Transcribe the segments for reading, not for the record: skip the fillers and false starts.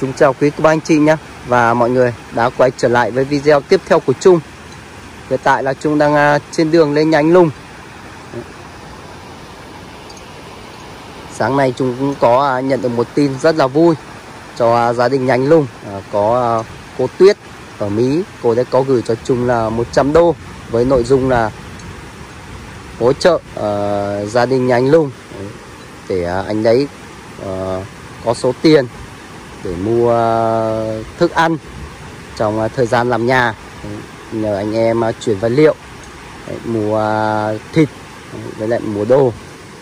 Chúng chào quý cô bác anh chị nhé. Và mọi người đã quay trở lại với video tiếp theo của Trung. Hiện tại là Trung đang trên đường lên nhà anh Lùng. Sáng nay Trung cũng có nhận được một tin rất là vui cho gia đình nhà anh Lùng. Có cô Tuyết ở Mỹ, cô đã có gửi cho Trung là 100 đô với nội dung là hỗ trợ gia đình nhà anh Lùng để anh ấy có số tiền để mua thức ăn trong thời gian làm nhà, nhờ anh em chuyển vật liệu, mua thịt với lại mua đồ.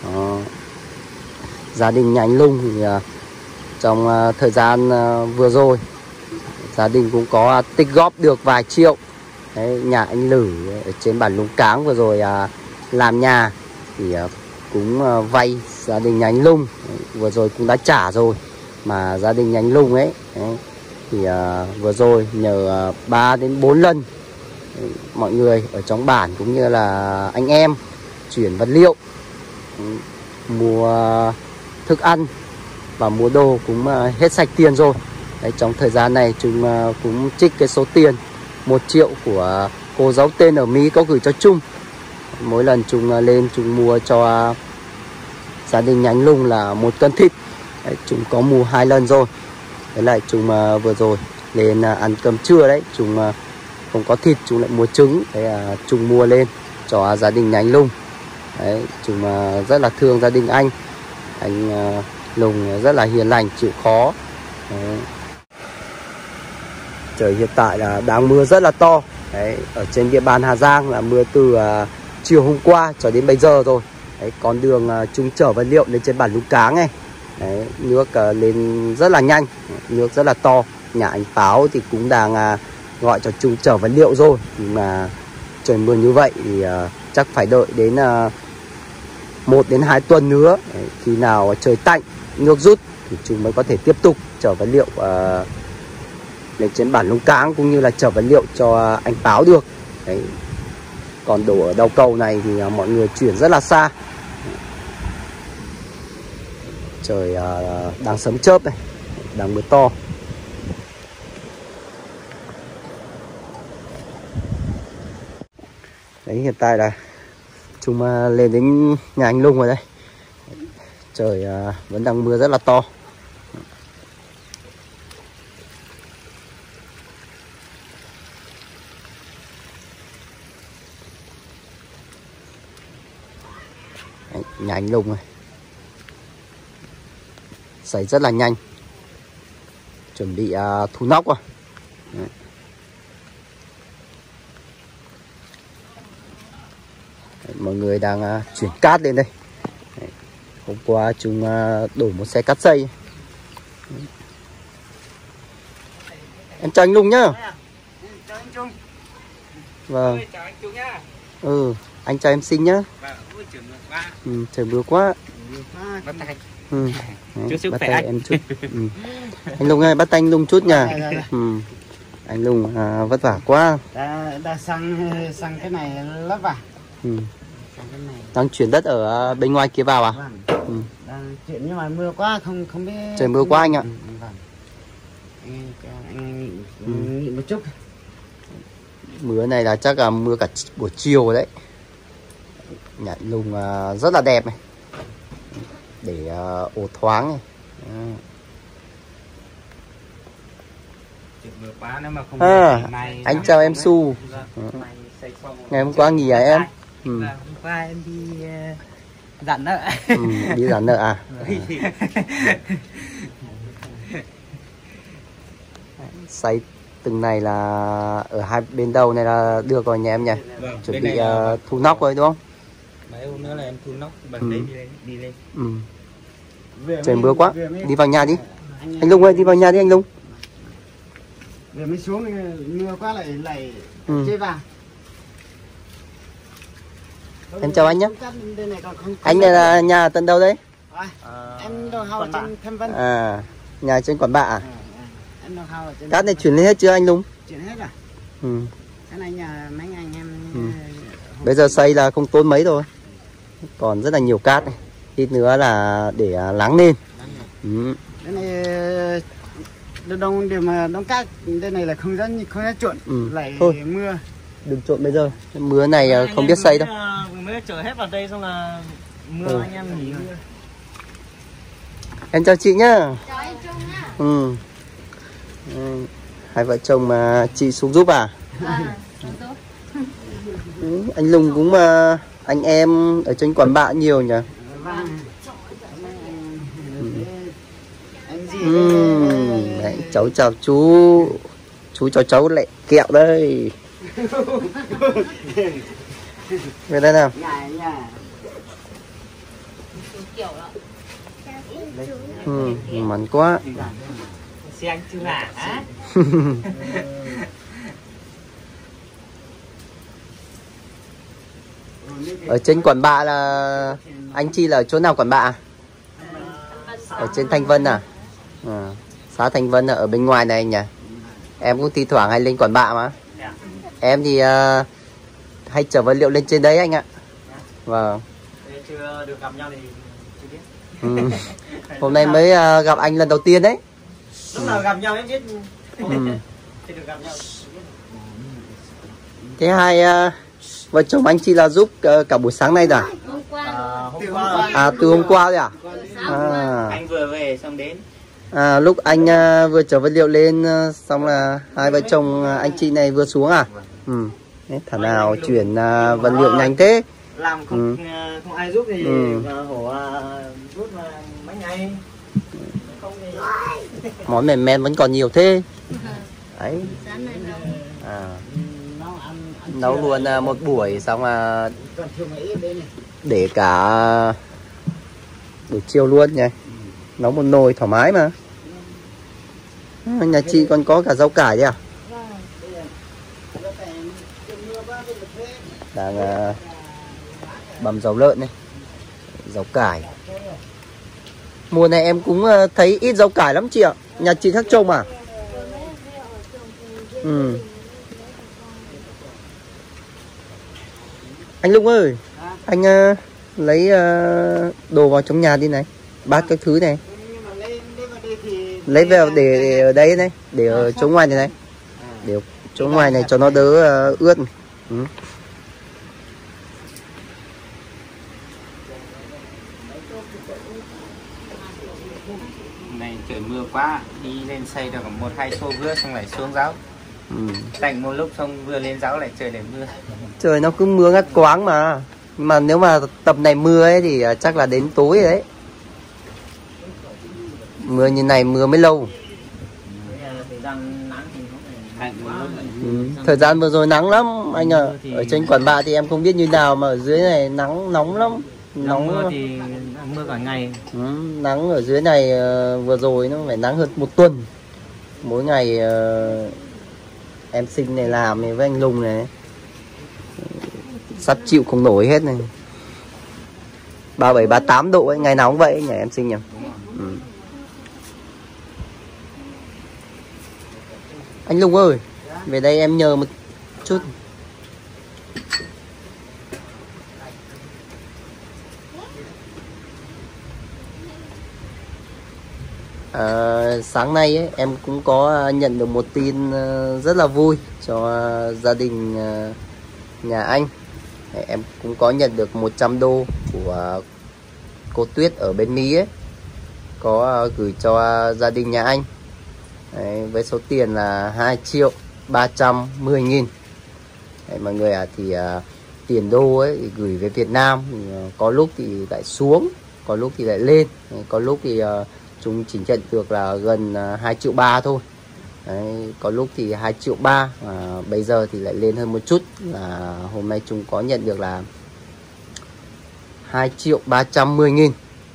Gia đình nhà anh Lùng thì trong thời gian vừa rồi gia đình cũng có tích góp được vài triệu. Nhà anh Lử ở trên bản Lũng Cáng vừa rồi làm nhà thì cũng vay gia đình nhà anh Lùng, vừa rồi cũng đã trả rồi. Mà gia đình nhà anh Lùng ấy thì vừa rồi nhờ 3 đến 4 lần mọi người ở trong bản cũng như là anh em chuyển vật liệu, mua thức ăn và mua đồ cũng hết sạch tiền rồi. Đấy, trong thời gian này chúng cũng trích cái số tiền 1 triệu của cô giấu tên ở Mỹ có gửi cho Trung. Mỗi lần chúng lên chúng mua cho gia đình nhà anh Lùng là 1 cân thịt. Đấy, chúng có mua 2 lần rồi. Đấy lại chúng vừa rồi lên ăn cơm trưa đấy, chúng không có thịt, chúng lại mua trứng. Đấy, chúng mua lên cho gia đình nhà anh Lùng. Đấy, chúng rất là thương gia đình anh Lùng rất là hiền lành, chịu khó. Đấy. Trời hiện tại là đang mưa rất là to. Đấy, ở trên địa bàn Hà Giang là mưa từ chiều hôm qua cho đến bây giờ rồi. Đấy, con đường chúng chở vật liệu lên trên bản Lũng Cáng này. Đấy, nước lên rất là nhanh, nước rất là to. Nhà anh Páo thì cũng đang gọi cho chúng chở vật liệu rồi. Nhưng mà trời mưa như vậy thì chắc phải đợi đến 1 đến 2 tuần nữa. Đấy, khi nào trời tạnh, nước rút thì chúng mới có thể tiếp tục chở vật liệu lên trên bản Lũng Cáng cũng như là chở vật liệu cho anh Páo được. Đấy. Còn đổ ở đầu cầu này thì mọi người chuyển rất là xa. Trời đang sấm chớp này, đang mưa to. Đấy, hiện tại là chúng lên đến nhà anh Lùng rồi đây. Trời vẫn đang mưa rất là to. Đấy, nhà anh Lùng này sấy rất là nhanh, chuẩn bị thu nóc rồi. Đấy. Đấy, mọi người đang chuyển cát lên đây. Đấy. Hôm qua chúng đổ một xe cát xây. Đấy. Em chào anh Lùng nhá. Chào anh Trung. Vâng. Chào anh Trung nhá. Anh chào em Sinh nhá. Trời mưa quá. Bắt tay. Đấy, chúc bắt tay anh. Em chút. Anh Lùng ơi, bắt tay anh Lùng chút nha. Anh Lùng vất vả quá. Đã sang cái này lấp à? Đang chuyển đất ở bên ngoài kia vào à? Vâng. Đang chuyển nhưng mà mưa quá không biết. Trời mưa quá anh ạ. Vâng. Anh nghỉ một chút. Mưa này là chắc là mưa cả buổi chiều rồi đấy. Nhà anh Lùng rất là đẹp này, để ổ thoáng này. Mưa quá nếu mà không anh chào em Su. Ngày hôm qua nghỉ à em? Hôm qua em đi dặn nợ. Đi dặn nợ à? Xây từng này là ở hai bên đầu này là được rồi nhà em nhỉ? Vâng, chuẩn bị thu nóc rồi đúng không? Mấy hôm nữa là em thu nóc bằng đấy đi lên. Trời mưa quá, đi vào nhà đi. Anh Lùng ơi, đi vào nhà đi anh Lùng. Vừa mới xuống mưa quá lại chơi vào. Em chào anh nhé. Anh là nhà tận đâu đấy? Em đồ hào trên Thâm Vân. Nhà trên Quản Bạ à? Em đồ hào ở trên. Cát này chuyển lên hết chưa anh Lùng? Chuyển hết rồi. Cái này nhà mấy anh em. Bây giờ xây là không tốn mấy rồi. Còn rất là nhiều cát này. Ít nữa là để lắng lên. Cái này đông điều mà đông cát đây này là không rất chuẩn, lại thôi mưa. Đừng trộn bây giờ, mưa này không biết xây đâu. Mới chở hết vào đây xong là mưa anh em nghỉ mưa. Em chào chị nhá. Chào anh Trung nhá. Hai vợ chồng mà chị xuống giúp à? Anh Lùng cũng anh em ở trên quán bạ nhiều nhỉ? Đấy, cháu chào chú cho cháu lại kẹo đây. Về đây nào. Mắn quá. Xe anh chưa hả? Ở trên Quản Bạ là anh chị là ở chỗ nào Quản Bạ? Ở trên Thanh Vân à? Xã Thanh Vân ở bên ngoài này nhỉ? Em cũng thi thoảng hay lên Quản Bạ mà. Em thì hay chở vật liệu lên trên đấy anh ạ. Vâng. Chưa được gặp nhau thì chưa biết. Hôm nay mới gặp anh lần đầu tiên đấy. Lúc nào gặp nhau em biết. Chưa được gặp nhau. Thế hai vợ chồng anh chị là giúp cả buổi sáng nay rồi à? Hôm qua. À từ hôm qua rồi à? Anh vừa về xong đến. Lúc anh vừa chở vật liệu lên xong là hai vợ chồng anh chị này vừa xuống à? Thảo nào chuyển vật liệu nhanh thế. Làm không ai giúp thì hổ rút mà mấy ngày. Không thì... Món mềm men vẫn còn nhiều thế. Đấy. Nấu luôn một buổi xong là để cả buổi chiều luôn nhỉ. Nấu một nồi thoải mái mà. Nhà chị còn có cả rau cải đấy à? Đang bằm dầu lợn này, rau cải. Mùa này em cũng thấy ít rau cải lắm chị ạ. Nhà chị khác trồng à? Anh Lục ơi, anh lấy đồ vào trong nhà đi này, bát các thứ này. Lấy vào để ở đây này, để ở chỗ ngoài này này. Để chỗ ngoài này cho nó đỡ ướt. Này trời mưa quá, đi lên xây được 1-2 xô vừa xong lại xuống giáo. Tạnh một lúc xong vừa lên giáo lại trời lại mưa. Trời nó cứ mưa ngắt quáng mà. Mà nếu mà tập này mưa ấy thì chắc là đến tối đấy. Mưa như này mưa mới lâu. Thời gian vừa rồi nắng lắm anh ạ. Ở trên Quản Bạ thì em không biết như nào mà ở dưới này nắng nóng lắm. Mưa thì mưa cả ngày. Nắng ở dưới này vừa rồi nó phải nắng hơn 1 tuần. Mỗi ngày em Sinh này làm này với anh Lùng này sắp chịu không nổi hết này. 37-38 độ ấy, ngày nào cũng vậy nhỉ em Sinh nhỉ. Anh Lùng ơi, về đây em nhờ một chút. Sáng nay ấy, em cũng có nhận được một tin rất là vui cho gia đình nhà anh. Em cũng có nhận được 100 đô của cô Tuyết ở bên Mỹ ấy, có gửi cho gia đình nhà anh. Đấy, với số tiền là 2.310.000. Mọi người thì tiền đô ấy thì gửi về Việt Nam thì, có lúc thì lại xuống, có lúc thì lại lên, có lúc thì chúng chỉ nhận được là gần 2,3 triệu thôi. Đấy, có lúc thì 2,3 triệu, bây giờ thì lại lên hơn một chút, là hôm nay chúng có nhận được là 2.310.000.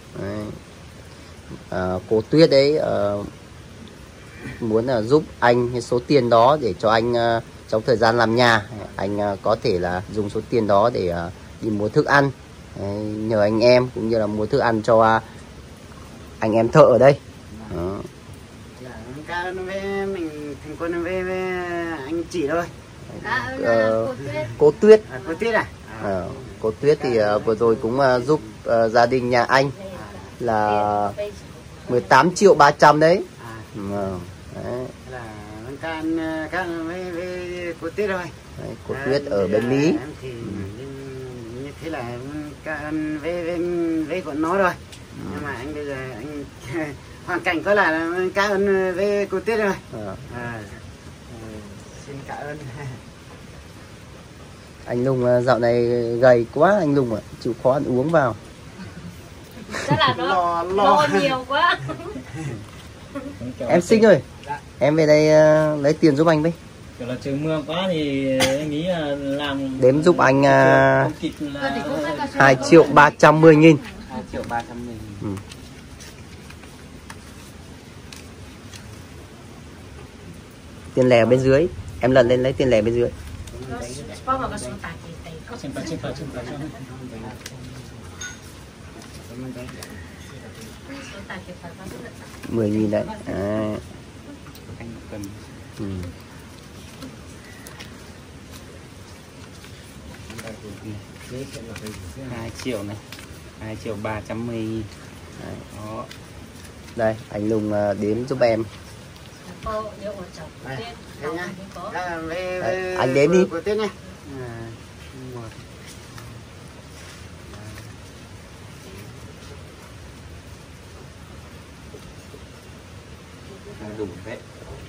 Cô Tuyết đấy muốn là giúp anh cái số tiền đó để cho anh trong thời gian làm nhà anh có thể là dùng số tiền đó để đi mua thức ăn. Đấy, nhờ anh em cũng như là mua thức ăn cho anh em thợ ở đây. Đó. Mình thành quân với anh chị thôi. Cô Tuyết. Cô Tuyết à? Cô Tuyết thì vừa rồi cũng giúp gia đình nhà anh là 18.300.000 đấy. Đấy. Là can với cô Tuyết thôi. Đấy, cô Tuyết ở bên Mỹ. Em thì như thế là can với của nó rồi. Nhưng mà anh bây giờ anh hoàn cảnh có là cảm ơn với cô Tuyết rồi. Xin cảm ơn. Anh Lùng dạo này gầy quá anh Lùng ạ, chịu khó ăn uống vào. Chắc là nó lo nhiều quá. Em Sinh ơi, em về đây lấy tiền giúp anh với. Kiểu là trời mưa quá thì em nghĩ là làm Đếm giúp anh 2.310.000. 2.310.000. Tiền lẻ bên dưới, em lần lên lấy tiền lẻ bên dưới. 10.000 đấy. Anh cần 2 triệu này, 2.310.000. Đó. Đây, anh Lùng đếm giúp em. Anh đếm đi. Cô Tuyết nha. Đủ đấy.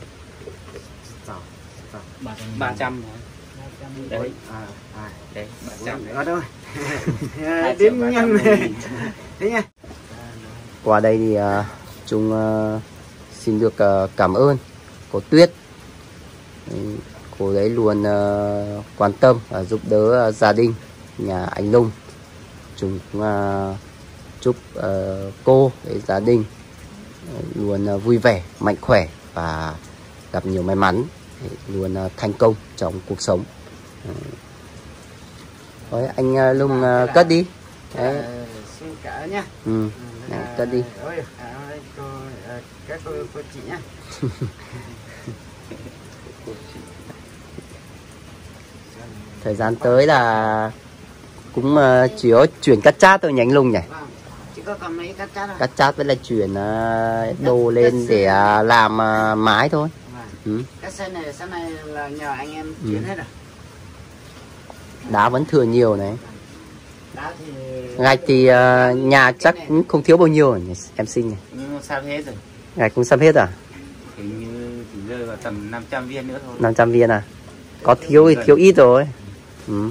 300 đấy. Đấy, 300 đấy. Ở đâu? Đếm nhanh. Thế nha. Qua đây thì Trung xin được cảm ơn cô Tuyết. Cô ấy luôn quan tâm và giúp đỡ gia đình nhà anh Lùng. Chúng cũng chúc cô với gia đình luôn vui vẻ, mạnh khỏe và gặp nhiều may mắn, luôn thành công trong cuộc sống. Thôi anh Lùng cất đi. Đấy. Xin cảm ơn nhá. Này, cất đi. Các cô chị nhá. Thời gian tới là cũng chỉ có chuyển cắt chát thôi nhỉ anh Lùng nhỉ? Vâng, chỉ có cầm mấy cắt chát thôi. Cắt chát với là chuyển đồ lên để làm mái thôi. Vâng. Cái xe này sau này là nhờ anh em chuyển hết rồi. Đá vẫn thừa nhiều này. Đá thì Gạch thì nhà chắc cũng không thiếu bao nhiêu nhỉ? Em Sinh này. Nhưng sao hết rồi. Gạch cũng sắp hết à? Hình như chỉ rơi vào tầm 500 viên nữa thôi. 500 viên à? Có thiếu thì thiếu ít rồi. 500-600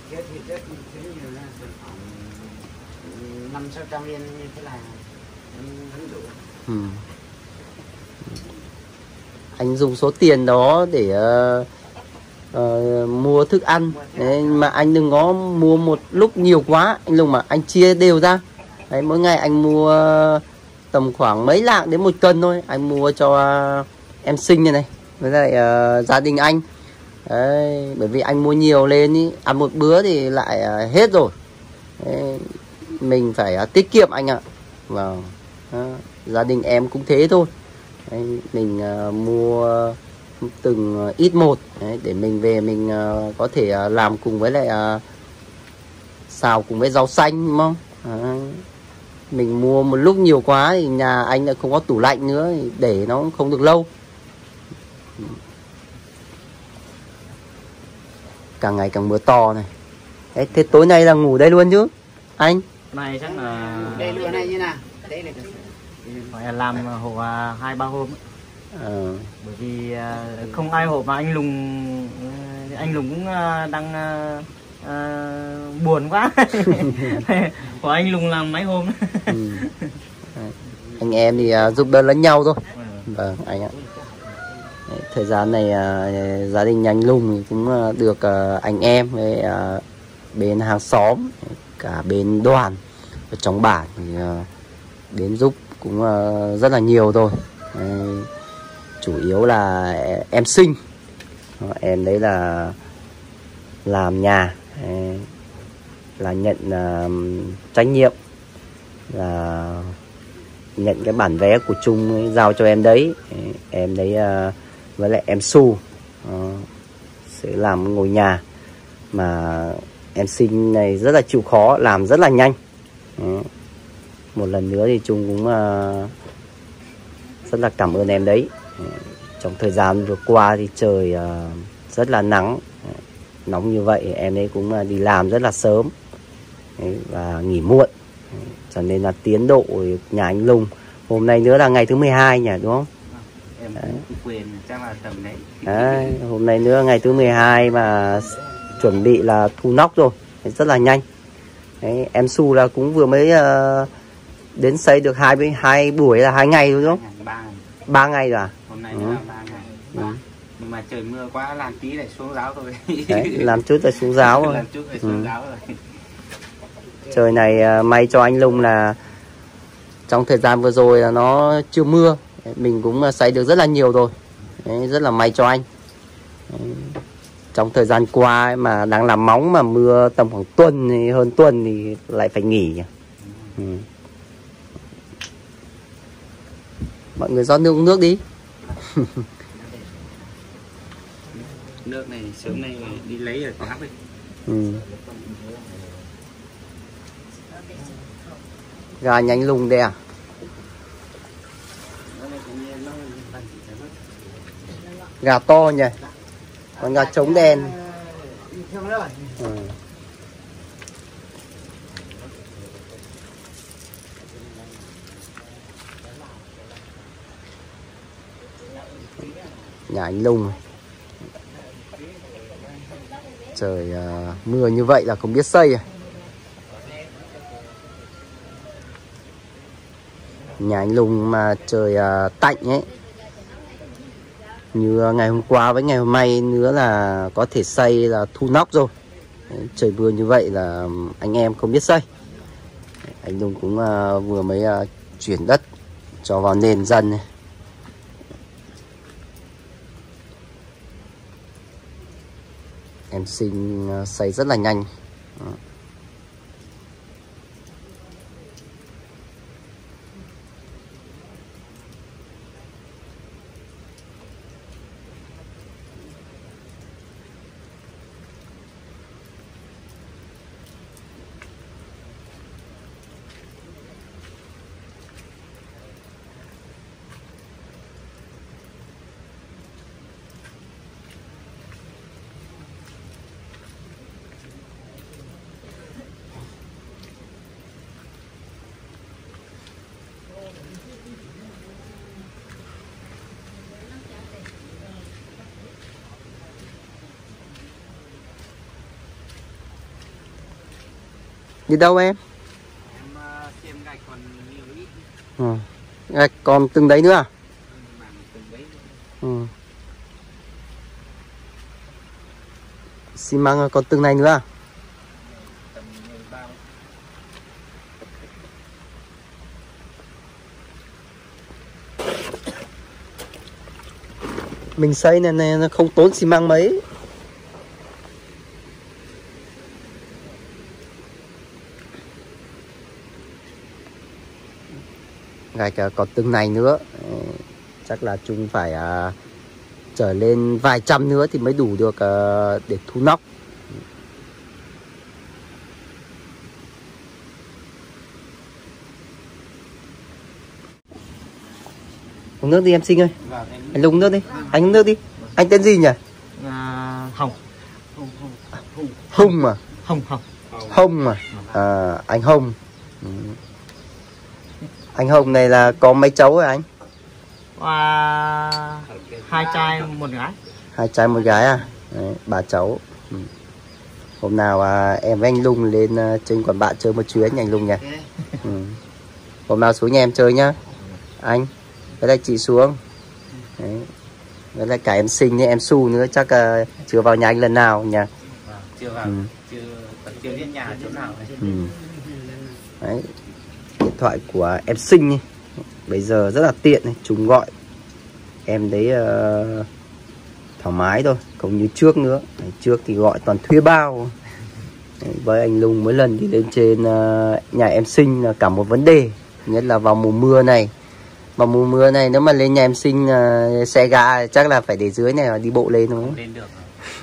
viên như thế là vẫn đủ. Anh dùng số tiền đó để mua thức ăn. Đấy, mà anh đừng có mua một lúc nhiều quá anh Lùng, mà anh chia đều ra. Đấy, mỗi ngày anh mua tầm khoảng mấy lạng đến 1 cân thôi. Anh mua cho em Sinh này với lại gia đình anh. Đấy, bởi vì anh mua nhiều lên ý, ăn một bữa thì lại hết rồi. Đấy, mình phải tiết kiệm anh ạ. Vâng. Gia đình em cũng thế thôi. Đấy, mình mua từng ít một. Đấy, để mình về mình có thể làm cùng với lại xào cùng với rau xanh, đúng không? Đấy. Mình mua một lúc nhiều quá thì nhà anh lại không có tủ lạnh nữa, thì để nó cũng không được lâu. Càng ngày càng mưa to này. Đấy, thế tối nay là ngủ đây luôn chứ anh? này chắc là Đây luôn này như nào? Đây là phải làm hộ 2-3 hôm. Bởi vì không ai hộ mà anh Lùng cũng đang buồn quá. Của anh Lùng làm mấy hôm. Anh em thì giúp đỡ lẫn nhau thôi. Vâng anh ạ. Đấy, thời gian này gia đình nhà anh Lùng thì cũng được anh em với bên hàng xóm, cả bên đoàn ở trong bản thì đến giúp cũng rất là nhiều rồi. Đấy, chủ yếu là em Sinh. Em đấy là làm nhà. Đấy, là nhận trách nhiệm là nhận cái bản vé của Trung giao cho em đấy. Em đấy với lại em Su sẽ làm ngôi nhà mà em Sinh này rất là chịu khó, làm rất là nhanh. Một lần nữa thì Trung cũng rất là cảm ơn em đấy. Trong thời gian vừa qua thì trời rất là nắng, nóng như vậy em ấy cũng đi làm rất là sớm và nghỉ muộn, cho nên là tiến độ nhà anh Lùng hôm nay nữa là ngày thứ 12 nhỉ, đúng không? Em cũng quên, chắc là tầm đấy. Đấy, hôm nay nữa ngày thứ 12 mà chuẩn bị là thu nóc rồi, rất là nhanh. Đấy, em Su là cũng vừa mới đến xây được hai buổi là 2 ngày rồi, đúng không? 3 ngày rồi à? Hôm nay là 3 ngày. Nhưng mà trời mưa quá, làm tí lại xuống giáo thôi. Đấy, làm chút là xuống giáo rồi. Làm chút lại xuống giáo rồi. Trời này may cho anh Lùng là trong thời gian vừa rồi là nó chưa mưa, mình cũng xây được rất là nhiều rồi. Đấy, rất là may cho anh. Đấy, trong thời gian qua mà đang làm móng mà mưa tầm khoảng tuần thì hơn tuần thì lại phải nghỉ. Mọi người rót nước uống nước đi. Nước này sớm nay đi lấy ở tháp ấy. Gà nhà anh Lùng đây à? Gà to nhỉ? Còn gà trống đen. Nhà anh Lùng. Trời mưa như vậy là không biết xây à. Nhà anh Lùng mà trời tạnh ấy, như ngày hôm qua với ngày hôm nay nữa là có thể xây là thu nóc rồi. Đấy, trời mưa như vậy là anh em không biết xây. Anh Lùng cũng vừa mới chuyển đất cho vào nền dần này. Em Sinh xây rất là nhanh. Đi đâu em? Em xem gạch còn nhiều ít. Gạch còn từng đấy nữa à? Xi măng còn từng này nữa à? Mình xây này nó không tốn xi măng mấy. Gạch còn từng này nữa, chắc là chúng phải trở lên vài trăm nữa thì mới đủ được để thu nóc. Uống nước đi em Sinh ơi. Anh uống nước đi. Anh uống nước đi. Anh tên gì nhỉ? Hồng. Hùng mà. Hồng mà. Anh Hồng. Anh Hồng này là có mấy cháu rồi anh? 2 trai 1 gái. 2 trai 1 gái à? Đấy, 3 cháu. Hôm nào em với anh Lùng lên trên quán bạn chơi một chuyến nha anh Lùng nhỉ? Hôm nào xuống nhà em chơi nhá. Anh với lại chị xuống. Đấy. Với lại cả em Sinh với em Su nữa, chắc chưa vào nhà anh lần nào nhỉ? Chưa vào, chưa đến nhà chỗ nào này. Đấy. Điện thoại của em Sinh ấy, bây giờ rất là tiện này, chúng gọi em đấy thoải mái thôi, không như trước nữa. Đấy, trước thì gọi toàn thuê bao. Đấy, với anh Lùng mỗi lần đi lên trên nhà em Sinh là cả một vấn đề, nhất là vào mùa mưa này. Vào mùa mưa này nếu mà lên nhà em Sinh xe ga chắc là phải để dưới này đi bộ lên, đúng không? Lên được.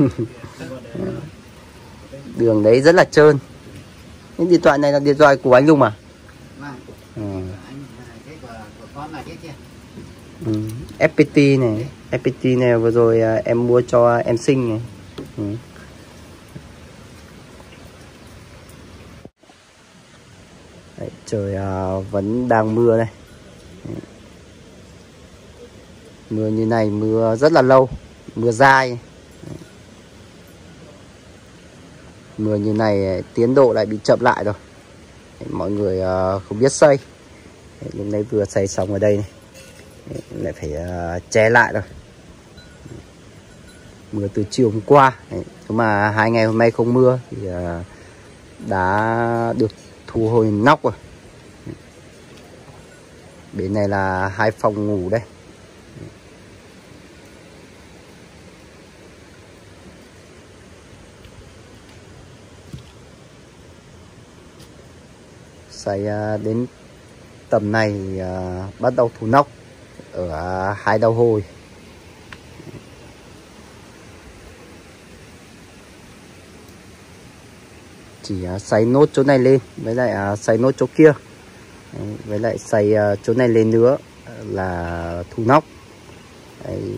Đường đấy rất là trơn. Cái điện thoại này là điện thoại của anh Lùng à? Vâng. Cái của con là cái kia. FPT này, FPT này vừa rồi em mua cho em sinh này. Đấy, trời vẫn đang mưa đây. Mưa như này, mưa rất là lâu, mưa dai. Mưa như này tiến độ lại bị chậm lại rồi. Mọi người không biết xây. Lúc nãy vừa xây xong ở đây này, lại phải che lại rồi. Mưa từ chiều hôm qua. Nhưng mà 2 ngày hôm nay không mưa thì đã được thu hồi nóc rồi. Bên này là 2 phòng ngủ đây. Xây đến tầm này bắt đầu thu nóc ở 2 đầu hồi. Chỉ xây nốt chỗ này lên, với lại xây nốt chỗ kia. Đấy, với lại xây chỗ này lên nữa là thu nóc. Đấy.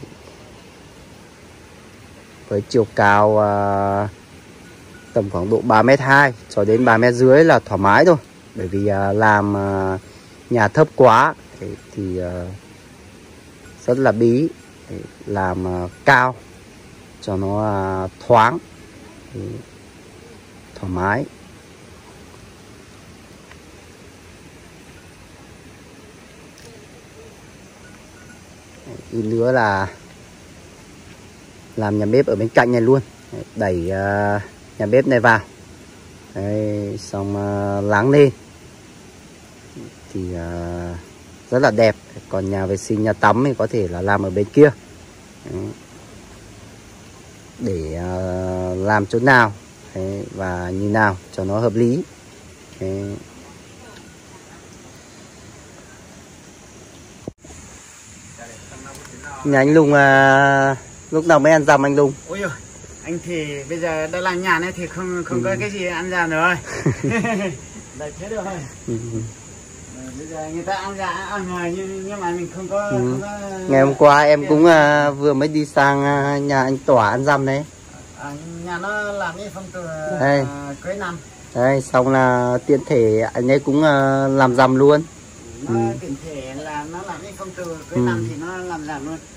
Với chiều cao tầm khoảng độ 3m2 cho đến 3m là thoải mái thôi. Bởi vì làm nhà thấp quá thì rất là bí. Làm cao cho nó thoáng, thoải mái. Ý nữa là làm nhà bếp ở bên cạnh này luôn. Đẩy nhà bếp này vào. Đấy, xong láng lên thì rất là đẹp. Còn nhà vệ sinh, nhà tắm thì có thể là làm ở bên kia. Đấy. Để làm chỗ nào và như nào cho nó hợp lý. Đấy. Nhà anh Lùng lúc nào mới ăn dầm anh Lùng? Ôi giời, anh thì bây giờ đã làm nhà này thì không có cái gì ăn dầm rồi. Đấy thế được rồi. Bây giờ người ta ăn dầm ở ngoài nhưng mà mình không có, Ngày hôm qua em cũng vừa mới đi sang nhà anh Tỏa ăn dầm đấy. Nhà nó làm cái phong tục cưới năm. Đây, xong là tiện thể anh ấy cũng làm dầm luôn. Nó tiện thể là nó làm cái phong tục cưới năm thì nó làm dầm luôn.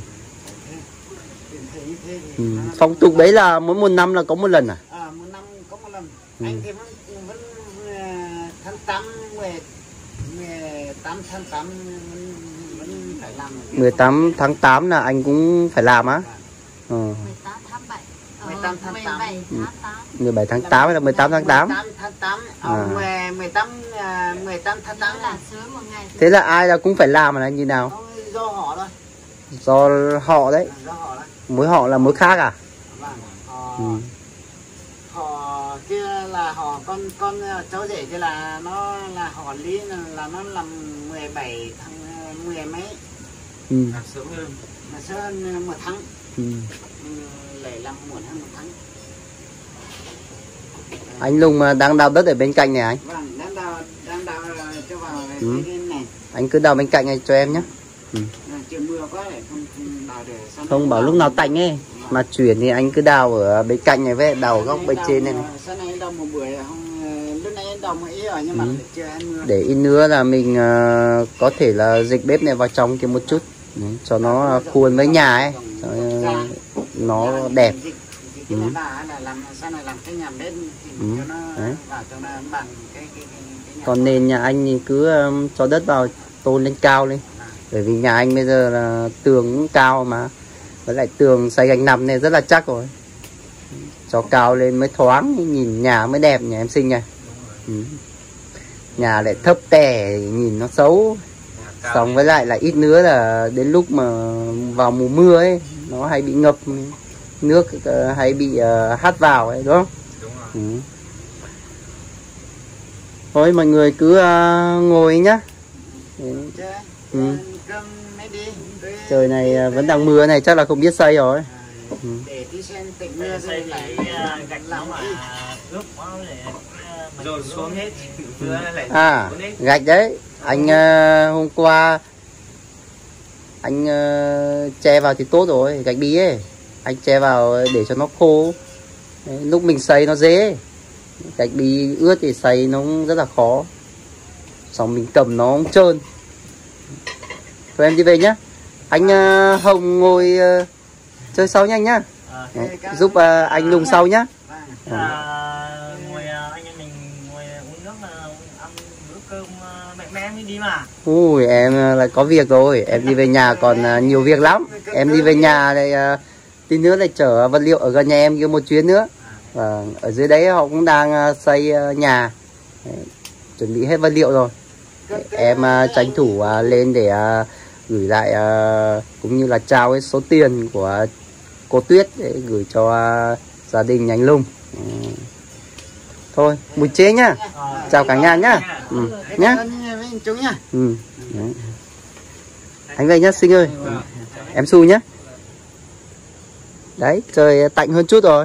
Phong tục đấy là mỗi một năm là có một lần à? Một năm có một lần. Anh thì vẫn tháng 8, 18 tháng 8 vẫn phải làm. 18 tháng 8 là anh cũng phải làm á? 18 tháng 7. 18 tháng 8. 17 tháng 8 hay là 18 tháng 8? 18 tháng 8. 18 tháng 8 là sớm một ngày. Thế là ai là cũng phải làm là như nào? Do họ thôi. Do họ đấy. Do họ đấy. Mỗi họ là mỗi khác à? Vâng. Họ kia là họ con cháu rể kia là nó là họ Lý là nó làm 17 tháng 10 mấy. Làm sớm hơn. Mà sớm hơn 1 tháng. Lại làm muộn hơn 1 tháng. Anh Lùng mà đang đào đất ở bên cạnh này anh. Vâng, đang đào cho vào cái này. Anh cứ đào bên cạnh này cho em nhé. Trời mưa quá để không đào để không bảo lúc nào tạnh ấy mà chuyển thì anh cứ đào ở bên cạnh này với đào ở góc bên trên này. Sáng nay đào một buổi không, lúc nãy đào một ít rồi nhưng mà chưa ăn mưa. Để ít nữa là mình có thể là dịch bếp này vào trong kia một chút. Đấy, cho nó khuôn với nhà ấy, cho nó đẹp. Còn nền nhà anh thì cứ cho đất vào tôn lên cao lên. Bởi vì nhà anh bây giờ là tường cũng cao mà. Với lại tường xây gạch nằm này rất là chắc rồi. Cho cao lên mới thoáng, nhìn nhà mới đẹp nhà em Sinh này. Nhà lại thấp tè nhìn nó xấu. Xong với lại là ít nữa là đến lúc mà vào mùa mưa ấy nó hay bị ngập nước, hay bị hắt vào ấy, đúng không? Đúng rồi. Thôi mọi người cứ ngồi nhá. Trời này vẫn đang mưa này, chắc là không biết xây rồi. Để tí xem tịnh mưa xây lại gạch lắm mà ướp máu để rồi xuống hết. Gạch đấy. Anh hôm qua anh che vào thì tốt rồi, gạch bí ấy anh che vào để cho nó khô. Đấy, lúc mình xay nó dễ, gạch bí ướt thì xay nó rất là khó, xong mình cầm nó không trơn. Thôi em đi về nhá, anh Hồng ngồi chơi sau nha anh nhá. Đấy, giúp anh Lùng sau nhá. Ngồi anh em mình ngồi uống nước ăn bữa cơm mẹ mới đi mà. Ui em lại có việc rồi, em đi về nhà còn nhiều việc lắm. Em đi về nhà này tí nữa lại chở vật liệu ở gần nhà em kia một chuyến nữa. Và ở dưới đấy họ cũng đang xây nhà. Đấy, chuẩn bị hết vật liệu rồi. Em tranh thủ lên để gửi lại cũng như là trao cái số tiền của cô Tuyết để gửi cho gia đình nhà anh Lùng. Thôi buổi chế nhá, chào cả nhà nhá. Nhá. Anh về nhá Sinh ơi. Em Su nhá. Đấy trời tạnh hơn chút rồi.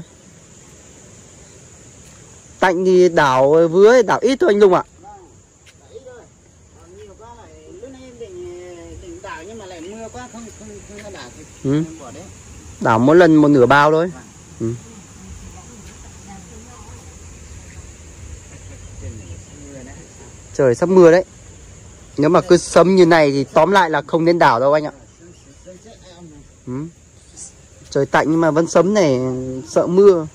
Tạnh thì đảo vừa đảo ít thôi anh Lùng ạ. Đảo mỗi lần một nửa bao thôi. Trời sắp mưa đấy. Nếu mà cứ sấm như này thì tóm lại là không nên đảo đâu anh ạ. Trời tạnh nhưng mà vẫn sấm này, sợ mưa.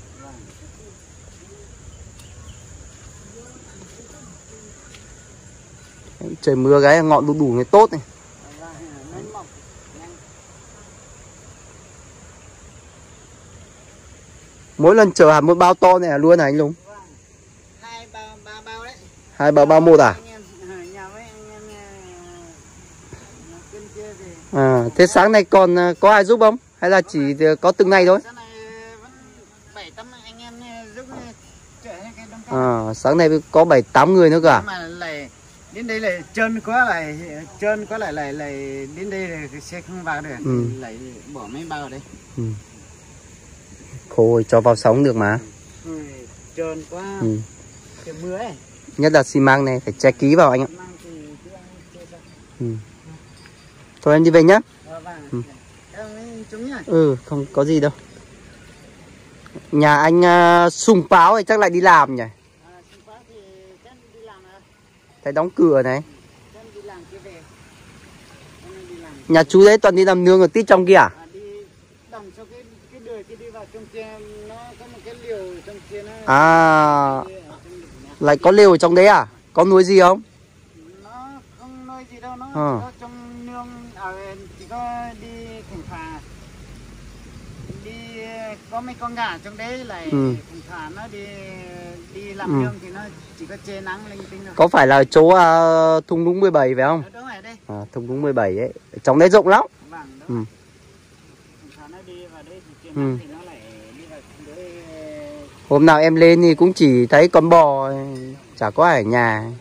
Trời mưa cái ngọn đu đủ này tốt này. Mỗi lần chở hẳn một bao to này luôn hả anh Lùng? 2-3 bao đấy. 2 bao một à? À, thế sáng nay còn có ai giúp không? Hay là chỉ có từng này thôi? À, sáng nay có 7-8 người nữa cả. Mà lại đến đây lại trơn quá lại đến đây là xe không vào được. Lại bỏ mấy bao đấy. Khô cho vào sóng được mà. Trơn quá. Trời mưa ấy. Nhất là xi măng này phải che ký vào anh ạ. Thôi em đi về nhá. Không có gì đâu. Nhà anh Sùng Páo thì chắc lại đi làm nhỉ? Thấy đóng cửa này. Nhà chú đấy toàn đi làm nương ở tít trong kia à? À, lại có lều ở trong đấy à? Có nuôi gì không? Nó không nuôi gì đâu, nó có trong nương, chỉ có đi thỉnh thoảng đi có mấy con gà trong đấy lại thỉnh thoảng nó đi làm nương thì nó chỉ có che nắng linh tinh thôi. Có phải là chỗ thung lũng 17 phải không? Đúng rồi đây. Thung lũng 17 ấy, trong đấy rộng lắm. Vâng, đúng. Thỉnh thoảng nó đi vào đấy thì che nắng thì nó lại đi vào đấy. Hôm nào em lên thì cũng chỉ thấy con bò, chả có ai ở nhà.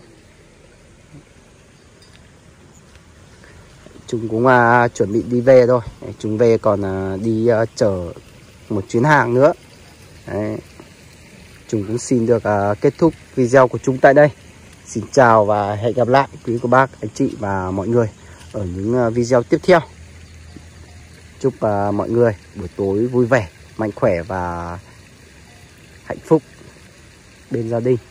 Chúng cũng chuẩn bị đi về thôi. Chúng về còn đi chở một chuyến hàng nữa. Đấy. Chúng cũng xin được kết thúc video của chúng tại đây. Xin chào và hẹn gặp lại quý cô bác, anh chị và mọi người ở những video tiếp theo. Chúc mọi người buổi tối vui vẻ, mạnh khỏe và hạnh phúc bên gia đình.